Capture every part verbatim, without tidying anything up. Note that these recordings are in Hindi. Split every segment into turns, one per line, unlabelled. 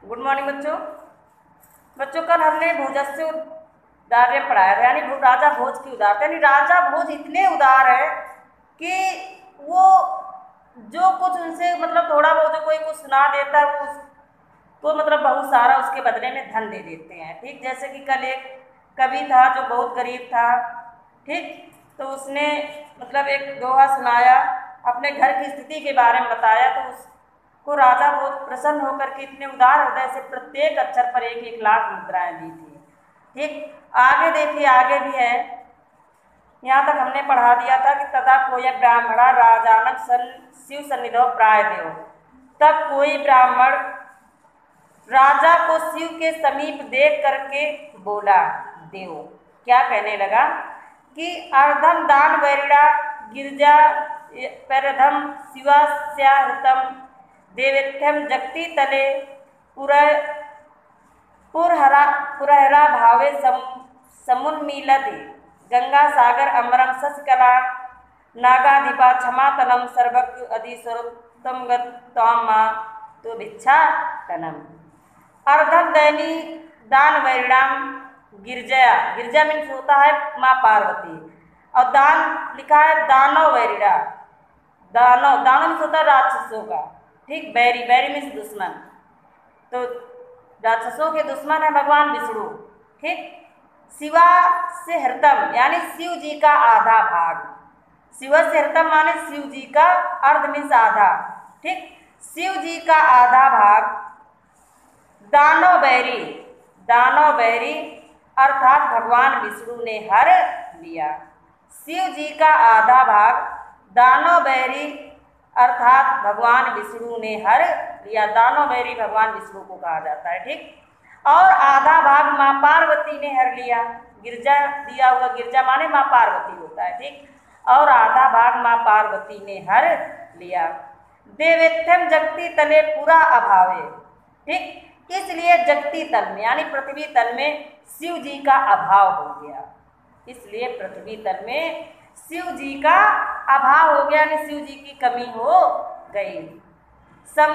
गुड मॉर्निंग बच्चों। बच्चों कल हमने भोजस्य उदार में पढ़ाया था, यानी राजा भोज की उदारता। यानी राजा भोज इतने उदार है कि वो जो कुछ उनसे मतलब थोड़ा बहुत जो कोई कुछ सुना देता है वो तो मतलब बहुत सारा उसके बदले में धन दे देते हैं। ठीक, जैसे कि कल एक कवि था जो बहुत गरीब था, ठीक, तो उसने मतलब एक दोहा सुनाया, अपने घर की स्थिति के बारे में बताया, तो उसको राजा बहुत प्रसन्न होकर के इतने उदार हृदय से प्रत्येक अक्षर पर एक एक लाख मुद्राएं दी थी। ठीक, आगे देखिए, आगे भी है। यहाँ तक हमने पढ़ा दिया था कि तथा कोई ब्राह्मणा राजानक सन शिव सन्निधो प्राय देव। तब कोई ब्राह्मण राजा को शिव के समीप देख करके बोला, देव, क्या कहने लगा कि अर्धम दान वैरिणा गिरजा परधम शिवास्याहृतम देवेत्यम जगति तले पुर पुरहरा पुरहरा भावे सम समुन्मीलति गंगा सागर अमरम सस्कला नागाधिपा क्षमातनम सर्वज्ञ अधिस्वरोत्तम गत्वामा तो भिक्षा तनम। अर्धम दैनी दान वैरिणाम गिरजया, गिरजा मीन्स होता है माँ पार्वती, और दान लिखा है दानव वैरिणा, दानव दानव मीन्स होता है राक्षसों का। ठीक, बैरी, बैरी मीन्स दुश्मन, तो राक्षसों के दुश्मन है भगवान विष्णु। ठीक, शिवा से हृतम यानी शिव जी का आधा भाग, शिव से हृतम माने शिव जी का, अर्ध मीन्स आधा। ठीक, शिव जी का आधा भाग दानव बैरी, दानव बैरी अर्थात भगवान विष्णु ने हर लिया। शिव जी का आधा भाग दानव बैरी अर्थात भगवान विष्णु ने हर लिया। दानव बैरी भगवान विष्णु को कहा जाता है। ठीक, और आधा भाग माँ पार्वती ने हर लिया। गिरजा दिया हुआ, गिरजा माने माँ पार्वती होता है। ठीक, और आधा भाग माँ पार्वती ने हर लिया। देवेत्यम जगती तले पूरा अभावे। ठीक, इसलिए जगती तल में यानी पृथ्वी तल में शिव जी का अभाव हो गया, इसलिए पृथ्वी तल में शिव जी का अभाव हो गया, यानी शिव जी की कमी हो गई। सम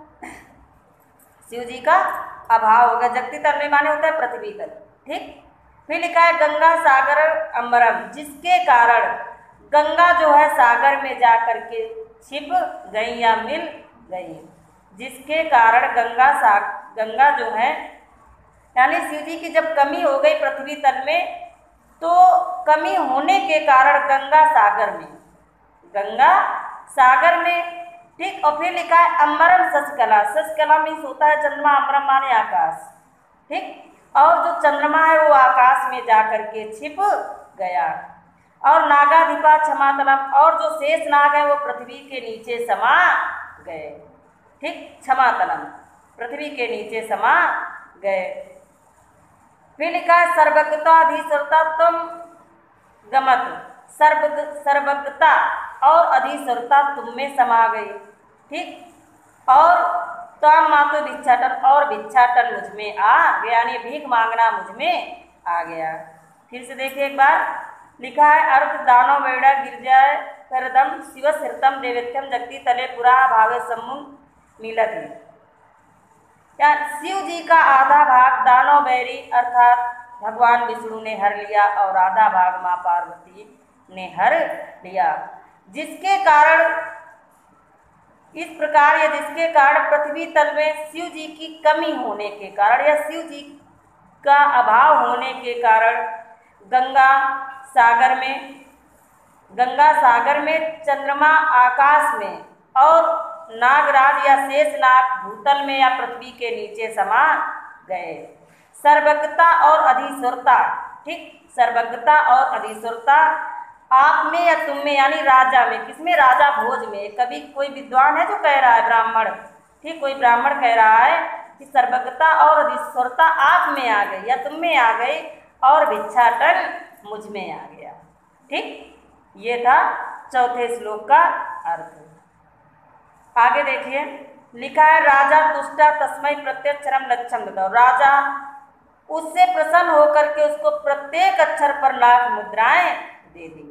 शिव जी का अभाव हो गया, जगती तल में माने होता है पृथ्वी तल। ठीक, फिर लिखा है गंगा सागर अम्बरम, जिसके कारण गंगा जो है सागर में जा करके छिप गई या मिल गई, जिसके कारण गंगा सागर गंगा जो है यानी शिव जी की जब कमी हो गई पृथ्वी तल में, तो कमी होने के कारण गंगा सागर में, गंगा सागर में। ठीक, और फिर लिखा है अम्बरम सचकला, सचकला मीन्स होता है चंद्रमा, अम्बरम माने आकाश। ठीक, और जो चंद्रमा है वो आकाश में जा करके छिप गया। और नागाधिपा क्षमातलम, और जो शेष नाग है वो पृथ्वी के नीचे समा गए। ठीक, क्षमातलम पृथ्वी के नीचे समा गए। फिर लिखा है सर्वज्ञताधीश्वरता तुम गमत, सर्व सर्वज्ञता और अधिश्वरता तुम में समा गई। ठीक, और त्वम मातु भिक्षाटन, और भिक्षाटन मुझ में आ गया, यानी भीख मांगना मुझ में आ गया। फिर से देखिए एक बार, लिखा है अर्थ दानव वेड़ा गिरजाय करदम शिव सिरतम देवेत्यम जगती तले पुरा भावे सम्मुन नीलति। या शिव जी का आधा भाग दानव बैरी अर्थात भगवान विष्णु ने हर लिया, और आधा भाग माँ पार्वती ने हर लिया, जिसके कारण इस प्रकार या जिसके कारण पृथ्वी तल में शिव जी की कमी होने के कारण या शिव जी का अभाव होने के कारण गंगा सागर में गंगा सागर में चंद्रमा आकाश में और नागराज या शेष नाग भूतल में या पृथ्वी के नीचे समा गए। सर्वज्ञता और अधिश्वरता। ठीक, सर्वज्ञता और अधिश्वरता आप में या तुम में, यानी राजा में, किसमें, राजा भोज में। कभी कोई विद्वान है जो कह रहा है, ब्राह्मण, ठीक, कोई ब्राह्मण कह रहा है कि सर्वज्ञता और अधिश्वरता आप में आ गई या तुम में आ गई, और भिक्षाटन मुझ में आ गया। ठीक, ये था चौथे श्लोक का अर्थ। आगे देखिए, लिखा है राजा तुष्टा तस्मै प्रत्यक्षरम लक्षम दो। राजा उससे प्रसन्न होकर के उसको प्रत्येक अक्षर पर लाख मुद्राएं दे दी।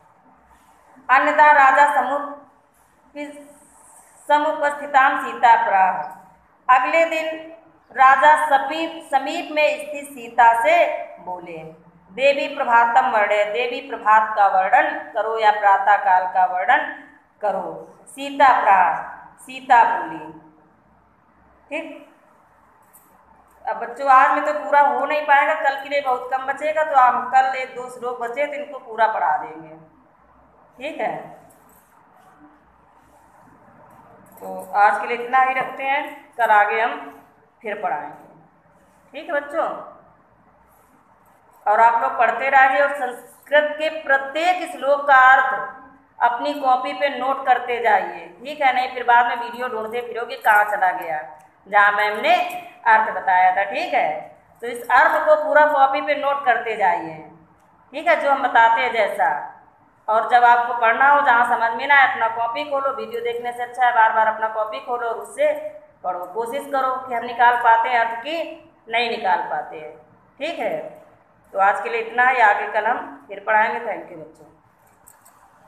अन्यथा राजा समुप समुपस्थिताम सीता प्राह, अगले दिन राजा समीप समीप में स्थित सीता से बोले, देवी प्रभातम वर्णय, देवी प्रभात का वर्णन करो या प्रातः काल का वर्णन करो। सीता प्राह, सीता बोली। ठीक, अब बच्चों आज में तो पूरा हो नहीं पाएगा, कल के लिए बहुत कम बचेगा, तो हम कल एक दो श्लोक बचे तो इनको पूरा पढ़ा देंगे। ठीक है, तो आज के लिए इतना ही रखते हैं, कल आगे हम फिर पढ़ाएंगे। ठीक है बच्चों, और आप लोग पढ़ते रहिए और संस्कृत के प्रत्येक श्लोक का अर्थ अपनी कॉपी पे नोट करते जाइए। ठीक है, नहीं फिर बाद में वीडियो ढूंढते फिरोगे कहाँ चला गया जहाँ मैम ने अर्थ बताया था। ठीक है, तो इस अर्थ को पूरा कॉपी पे नोट करते जाइए। ठीक है, जो हम बताते हैं जैसा, और जब आपको पढ़ना हो जहाँ समझ में ना आए अपना कॉपी खोलो, वीडियो देखने से अच्छा है बार बार अपना कॉपी खोलो और उससे पढ़ो। कोशिश करो कि हम निकाल पाते हैं अर्थ की, नहीं निकाल पाते हैं। ठीक है, तो आज के लिए इतना ही, आगे कल हम फिर पढ़ाएंगे। थैंक यू बच्चों।